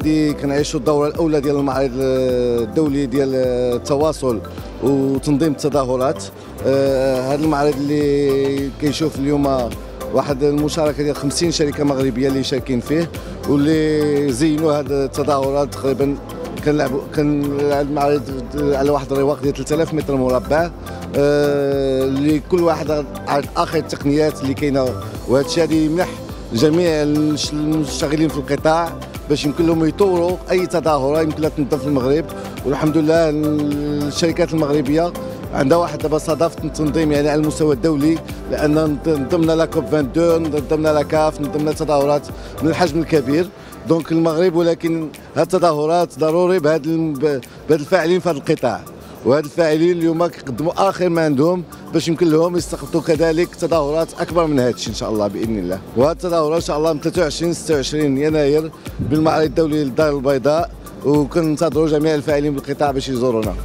غادي كنعيشوا الدوره الاولى ديال المعرض الدولي ديال التواصل وتنظيم التظاهرات. هذا المعرض اللي كيشوف اليوم واحد المشاركه ديال 50 شركه مغربيه اللي شاركين فيه واللي زينوا هذه التظاهرات. تقريبا كان المعرض على واحد الرواق ديال 3000 متر مربع، اللي كل واحد على اخر التقنيات اللي كاينه، وهذا الشيء غادي يمنح جميع المشتغلين في القطاع باش يمكن لهم يطوروا اي تظاهره يمكن لها تنظم في المغرب. والحمد لله الشركات المغربيه عندها واحد دابا صدافه التنظيم يعني على المستوى الدولي، لان نظمنا لا كوب 22، نظمنا لا كاف، نظمنا تظاهرات من الحجم الكبير دونك المغرب. ولكن هذه التظاهرات ضروري بهذا الفاعلين في هذا القطاع، وهاد الفاعلين اليوم كيقدموا اخر ما عندهم باش يمكن لهم يستقطبوا كذلك تظاهرات اكبر من هذا الشيء ان شاء الله باذن الله. وهذه التظاهرات ان شاء الله من 23 26 يناير بالمعرض الدولي للدار البيضاء، وكننتظروا جميع الفاعلين بالقطاع باش يزورونا.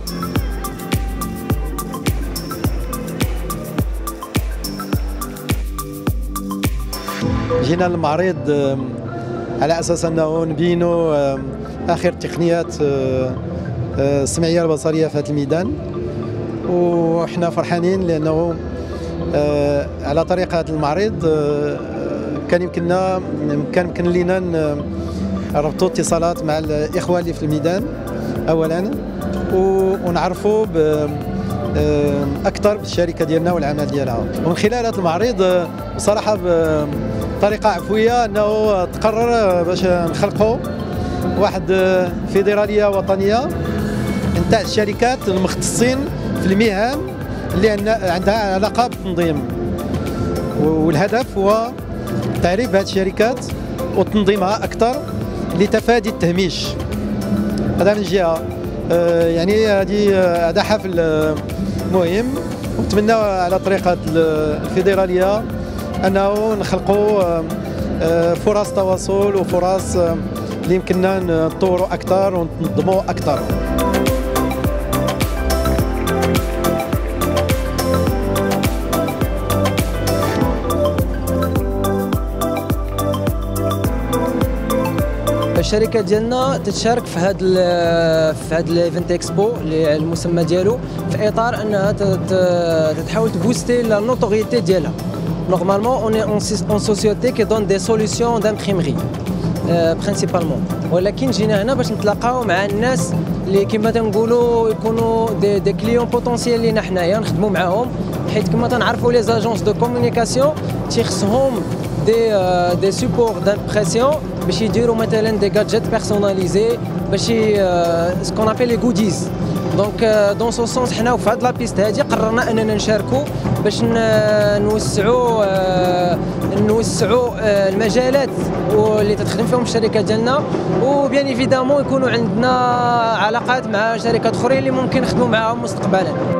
جينا للمعرض على اساس انه نبينوا اخر التقنيات السمعيه البصريه في هذا الميدان، وحنا فرحانين لانه على طريق هذا المعرض كان يمكن لنا نربطوا اتصالات مع الاخوه اللي في الميدان اولا، ونعرفوا اكثر بالشركه ديالنا والعمل ديالها. ومن خلال هذا المعرض بصراحه بطريقه عفويه انه تقرر باش نخلقوا واحد فيدراليه وطنيه نتاع الشركات المختصين في المهن اللي عندها علاقه بالتنظيم، والهدف هو تعريف هذه الشركات وتنظيمها اكثر لتفادي التهميش. هذا من جهه يعني هذا حفل مهم، ونتمنى على طريقه الفيدراليه انه نخلقوا فرص تواصل وفرص اللي يمكننا نطوروا اكثر وننظموا اكثر. الشركه ديالنا تتشارك في هذا الايفنت اكسبو اللي المسمى ديالو في اطار انها تحاول تبوستي لا نوتوريتي ديالها. نورمالمون اون سوسيتي كي دون دي سوليسيون دامبريمري برينسيبالمون، ولكن جينا هنا باش نتلاقاو مع الناس اللي كما تنقولوا يكونوا دي كليون بوتونسيال لينا حنايا نخدموا معاهم، حيت كما تنعرفوا لي زاجونس دو كومونيكاسيون تيخصهم دي سوبور دامبرسيون باش يديروا مثلا دي جادجيت بيرسوناليزي باش سكون ابيل لي غوديز. دونك دون سو سونس حنا في هاد لابيست هادي قررنا اننا نشاركوا باش نوسعوا المجالات اللي تخدم فيهم الشركه ديالنا، وبيان ايفيدامون يكونوا عندنا علاقات مع شركات اخرين اللي ممكن نخدموا معاهم مستقبلا.